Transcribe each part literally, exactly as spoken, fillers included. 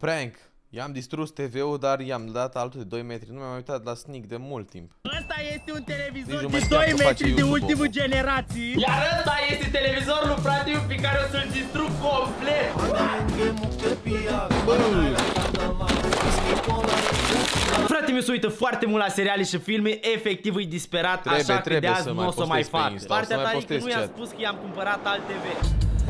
Prank. I-am distrus T V-ul, dar i-am dat altul de doi metri. Nu mi-am uitat la Sneak de mult timp. Ăsta este un televizor de doi metri de ultimul generații. Iar ăsta este televizorul lui frate pe care o să-l distrug complet. Frate mi se uită foarte mult la seriale și filme, efectiv e disperat, trebuie, așa că de azi nu o să mai fac. Insta, Partea ta e că nu i-am spus că i-am cumpărat alt T V.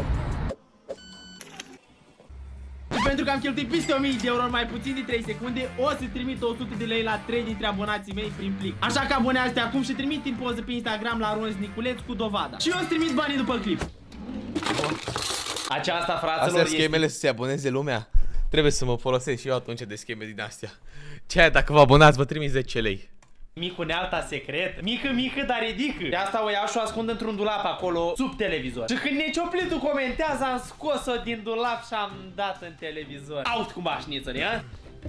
Pentru că am cheltuit peste o mie de euro în mai puțin de trei secunde, o să trimit o sută de lei la trei dintre abonații mei prin plic. Așa că abonează-te acum și trimit în poză pe Instagram la Ronz Niculeț cu dovada. Și eu îți trimit banii după clip. Aceasta, fraților, astea schemele este... să se aboneze lumea. Trebuie să mă folosesc și eu atunci de scheme din astea. Ce aia, dacă vă abonați, vă trimit zece lei. Mic unealta secret. Mică, mică, dar ridică. De asta o iau și o ascund într-un dulap acolo, sub televizor. Și când Necioplitul comentează, am scos-o din dulap și am dat în televizor. Aut cu mașnițări, ha?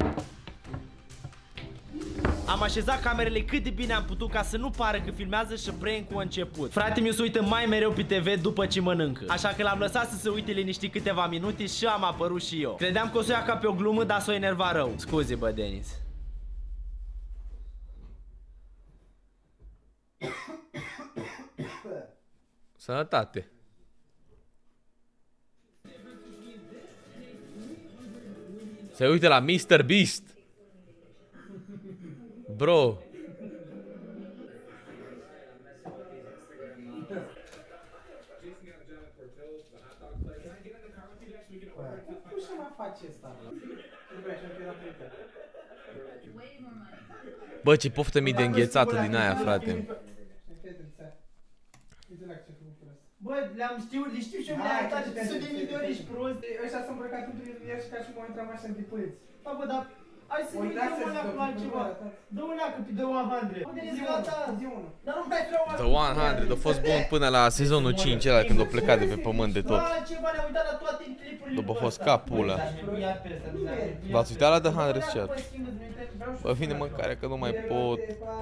Am așezat camerele cât de bine am putut ca să nu pară că filmează și prank-ul a început. Frate mi se uită mai mereu pe T V după ce mănâncă. Așa că l-am lăsat să se uite liniștit câteva minute și am apărut și eu. Credeam că o să o ia ca pe o glumă, dar s-o enerva rău. Scuze, bă, Denis. Sănătate. Se uită la mister Beast. Bro. Bă, ce poftă mi de înghețată din aia, frate. Bă, le-am știut, le știu și eu le-am arătat de sute de mii de ori, ești prost. Ăștia s-au îmbrăcat într-un ier și ca și cum au intrat mașină de păieți. Da, bă, dar hai să ne dăm o leacă la altceva. Dă o leacă pe The one hundred. Unde ești gata? Zi unul. Dar nu mai vreau The one hundred a fost bun până la sezonul cinci, ăla când a plecat de pe pământ de tot. Ceva, ne-am uitat la toate clipurile. După a fost ca pula. V-ați uitat la The one hundred chat? Bă, vine mâncarea că nu mai pot.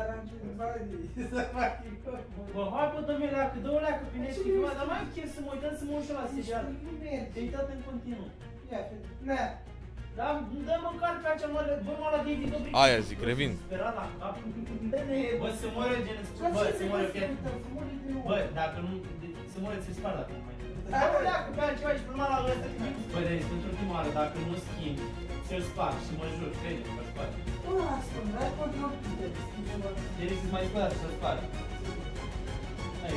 Bă, hai bă, dă-mi o leacă, dă o leacă pe Netflix, bă, dar mai chef să mă uităm să mă ușă la serial. Te-ai uitat în continuu. Da, dă mâncare pe acea mă, bă, mă la David Dobrik. Aia zic, revin. Sperat la cap. Bă, să moară gen, bă, să moară fiat. Bă, dacă nu, să moară ți-l spar dacă nu mai. Dă o leacă pe altceva, ești prima la ăsta. Bă, deci, pentru ultima oară, dacă nu schimbi, ți-l spar și mă jur, crede-mă că-l spar. Bă, asta, n-ai control. Deci să mai spar, să-l spar. Hai.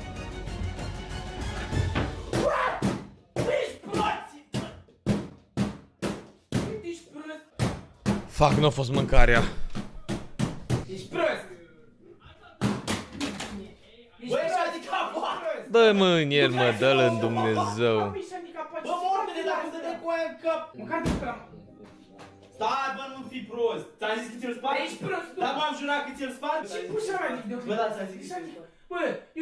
Fac, nu a fost mâncarea. Ești prost! Bă, ești handicapat! Dă-mă în el, mă, dă-l în Dumnezeu. Bă, morbide, dacă să dă cu aia în cap! Măcar de pe la... Stai, bă, nu fi prost! Ți-am zis că ți-l spart? Ești prost, tu! Dar m-am jurat că ți-l spart? Ce pușa mea de Bă, da, ți-am zis. Bă, eu...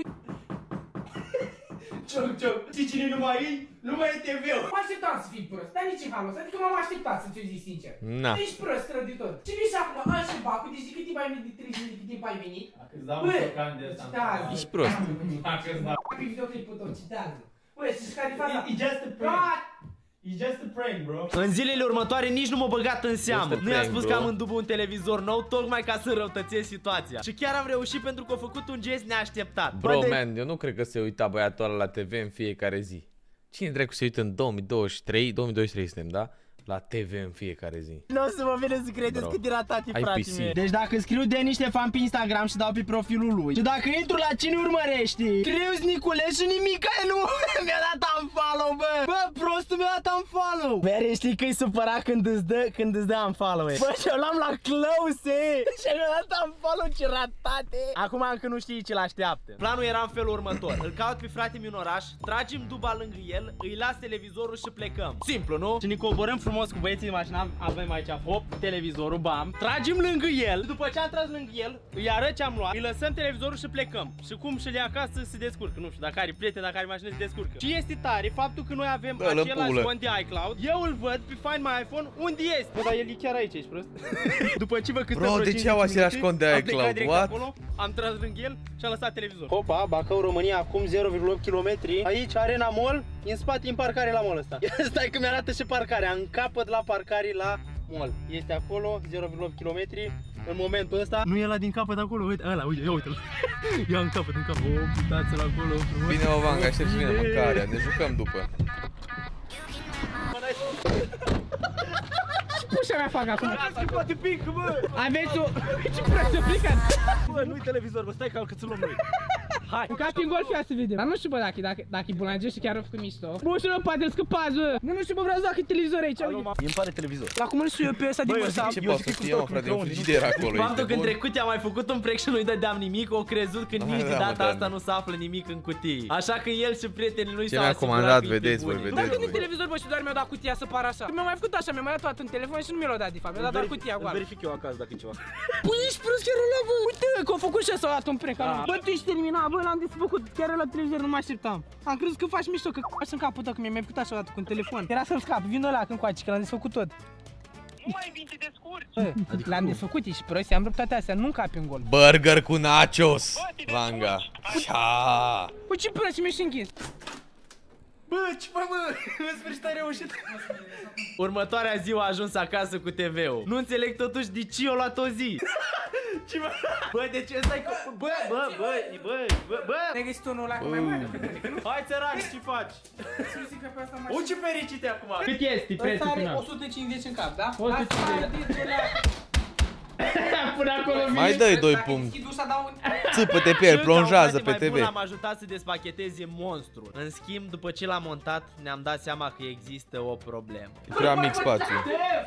Cioc, cioc, știi cine nu mai e? Nu mai e T V-ul! Mă așteptam să fii prost, dar nici în halul ăsta, adică m-am așteptat să ți-o zic sincer. Na. Ești prost, rău de tot. Ce vii și acum, altceva, cu deci de cât timp ai venit, de treizeci de cât timp ai venit? Dacă-ți dau un șocan de ăsta. Citează. Ești prost. Dacă-ți dau. Pe videoclipul tău, citează. Bă, știi care-i faza? E just a prank. E just a prank, bro. În zilele următoare nici nu m-a băgat în seamă. Nu i-am spus că am în dublu un televizor nou, tocmai ca să răutățesc situația. Și chiar am reușit pentru că a făcut un gest neașteptat. Bro, man, eu nu cred că se uita băiatul ăla la T V în fiecare zi. Cine dracu se uită în două mii douăzeci și trei, două mii douăzeci și trei suntem, da? La T V în fiecare zi. Nu o să mă vine să credeți cât de ratate, frații mei. Deci dacă scriu de niște fan pe Instagram și dau pe profilul lui și dacă intru la cine urmărești, scriu Niculeț și nimic nu mi-a dat unfollow, bă. Bă, prostul mi-a dat unfollow. Mere, știi că-i supărat când îți dă, când îți dă unfollow. Bă, și-o luam la close și mi-a dat unfollow, ce ratate. Acum încă nu știi ce l-așteaptă. Planul era în felul următor. Îl caut pe frate-mi în oraș, tragem duba lângă el, îi las televizorul și plecăm. Simplu, nu? Și ne coborâm frumos cu băieții de mașină, avem aici, hop, televizorul, bam. Tragem lângă el, după ce am tras lângă el, îi arăt ce am luat, îi lăsăm televizorul și plecăm. Și cum și-l ia acasă se descurcă, nu știu, dacă are prieteni, dacă are mașină se descurcă. Și este tare faptul că noi avem Bă, același cont de iCloud, eu îl văd pe Find My iPhone, unde este? Bă, dar el e chiar aici, ești prost? După ce vă câte Bro, de ce au același cont de iCloud? What? Acolo, am tras lângă el și am lăsat televizorul. Hopa, Bacău, România, acum zero virgulă opt kilometri. Aici, Arena Mall, în spate în parcare la mall ăsta. Stai că mi-arată și parcarea, în capăt la parcare la mall. Este acolo, zero virgulă opt kilometri. În momentul ăsta nu e la din capăt acolo, uite, ăla, uite, ia uite-l. Ia în capăt, în capăt. O, uitați-l acolo. Bine, mă, Vanga, aștept să vină mâncarea, ne jucăm după. Ce pușa mea fac acum? Poate pică, bă! Aveți o... Ce prost aplicat? Bă, nu-i televizor, bă, stai că că ți-l luăm noi. Hai! În cap în golf ia să vedem. Dar nu știu, bă, dacă, dacă, dacă e bulanger și chiar a făcut mișto. Bă, și nu poate-l scăpați, bă! Nu, nu știu, bă, vreau să fac televizor aici. Îmi pare televizor. La cum îl știu eu pe ăsta din WhatsApp. Ce poate să fie, mă, frate, un frigider acolo. Faptul că în trecut i-am mai făcut un prec și nu-i dădeam nimic, o crezut că nici de data asta nu se află nimic în cutii. Așa că el și prietenii lui s-au asigurat că vedeți voi, vedeți voi. Televizor, bă, și doar mi-a dat cutia să pară așa. Mi-a mai făcut așa, mi-a mai dat toată în telefon și nu mi l-a dat de fapt. Mi-a dat doar cutia goală. Verific eu acasă dacă e ceva. Păi ești prost chiar ăla, bă. Uite, că au făcut și ăsta, au dat un prec. Bă, tu ești terminat, bă, l-am desfăcut chiar la televizor, nu mă așteptam. Am crezut că faci mișto, că faci în capul tău, că mi-ai mai făcut așa o dată cu un telefon. Era să-l scap, vin ăla când coace, că l-am desfăcut tot. Nu mai vin să descurci. Adică l-am desfăcut, ești prost, i-am rupt toate astea, nu încapi în gol. Burger cu nachos, Vanga. Așa. Păi ce prost, mi-ești închis. Bă, ce fac, bă? În sfârșit ai reușit. Următoarea zi a ajuns acasă cu T V-ul. Nu înțeleg totuși de ce o luat o zi. Ce mă? Bă, de ce stai cu... Bă, bă, bă, bă, bă, bă. Ne-ai găsit unul ăla cu mai mare? Hai, țărani, ce faci? O, ce fericite acum. Cât este prețul final? o sută cincizeci în cap, da? o sută cincizeci. Până acolo mai dă-i doi puncti. Țâpă-te pe el, plonjează pe T V. L-am ajutat să despacheteze monstru. În schimb, după ce l-am montat, ne-am dat seama că există o problemă. Prea mic spațiu.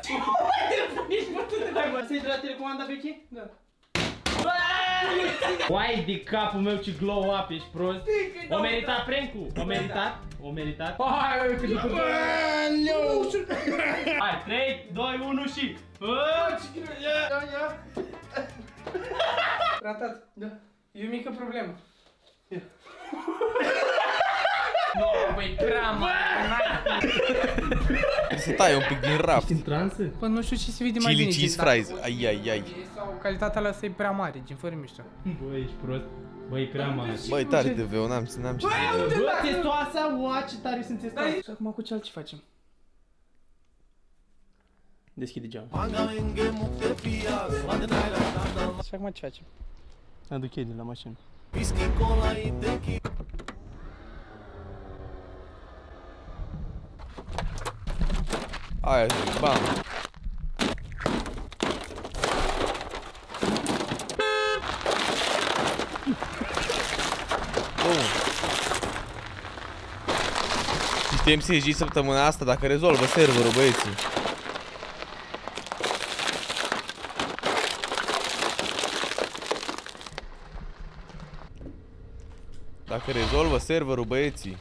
Să-i de la telecomanda veche? Da. Uai de capul meu ce glow up, ești prost. O meritat prank-ul? O meritat? O meritat? Hai, că după... Hai, trei, doi, unu și... Ce greu, ia, ia. Ratat, da. E o mică problemă. Nu, băi, prea mare. Să tai un pic din raft. Ești în transă? Păi nu știu ce se vede mai bine. Chili cheese fries, ai, ai, ai. Sau calitatea la să-i prea mare, gen fără mișto. Băi, ești prost. Băi, prea mare. Băi, tare T V-ul, n-am ce să zic. Bă, testoasa, ua, ce tare sunt testoasa. Și acum cu ce alt ce facem? Deschide geamul. Și acum ce facem? Aduc ei de la mașină. Aia, bam. Bun. Sistem S J săptămâna asta dacă rezolvă serverul, băieții. Dacă rezolvă serverul, băieții.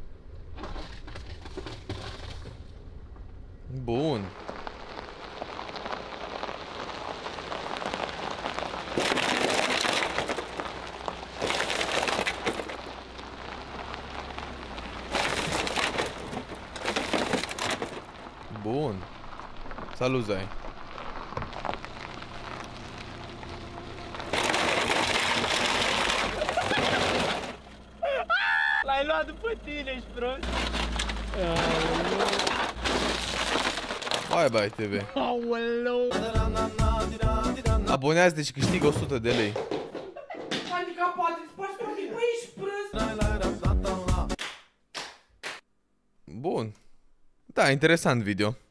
Bun. Bun. Salut, Zai. L-ai luat după tine, ești prost. Hai, bai, T V. Aoleu. Abonează-te și câștigă o sută de lei. Adică poate îți faci pe mine, băi, ești prost. Bun. Da, interesant video.